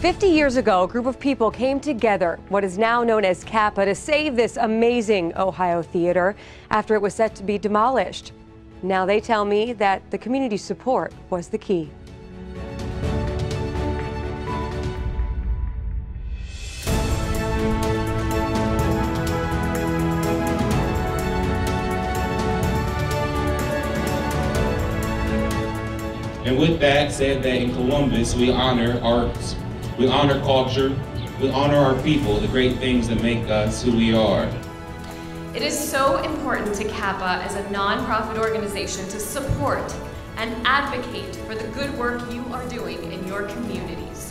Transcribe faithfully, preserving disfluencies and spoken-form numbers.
fifty years ago, a group of people came together, what is now known as Kappa, to save this amazing Ohio theater after it was set to be demolished. Now they tell me that the community support was the key. And with that, said that in Columbus, we honor arts, we honor culture, we honor our people, the great things that make us who we are. It is so important to Kappa as a nonprofit organization to support and advocate for the good work you are doing in your communities.